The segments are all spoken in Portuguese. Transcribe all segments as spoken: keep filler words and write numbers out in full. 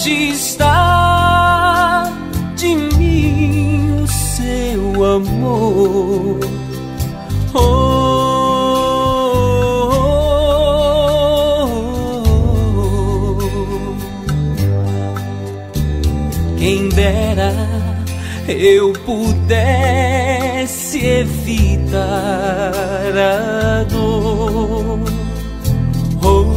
longe está de mim o seu amor. Oh, oh, oh, oh. Quem dera eu pudesse evitar a dor. Oh,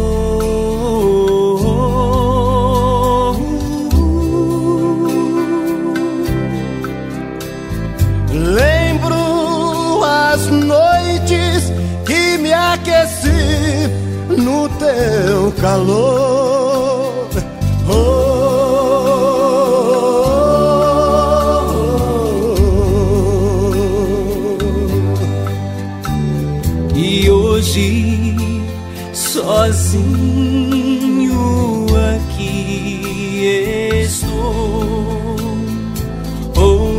noites que me aqueci no teu calor. Oh, oh, oh. E hoje sozinho aqui estou. Oh,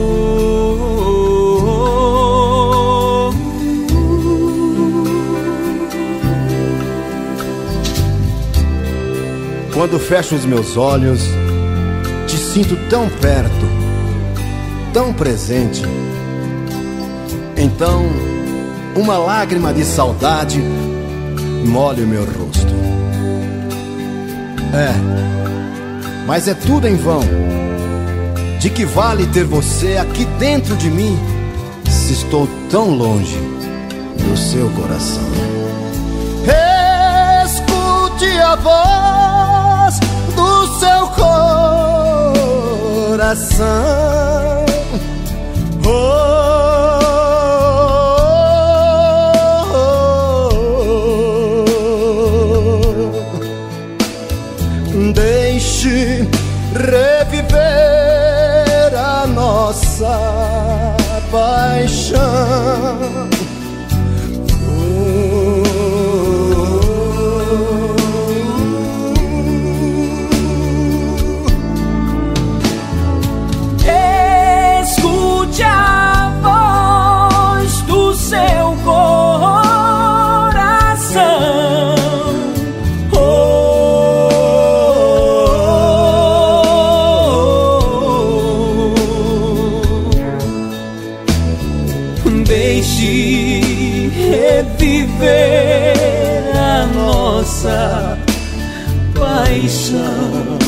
quando fecho os meus olhos, te sinto tão perto, tão presente. Então, uma lágrima de saudade molha o meu rosto. É, mas é tudo em vão. De que vale ter você aqui dentro de mim, se estou tão longe do seu coração? Escute a voz do seu coração. Oh, oh, oh. Deixe reviver a nossa paixão. Deixe reviver a nossa paixão.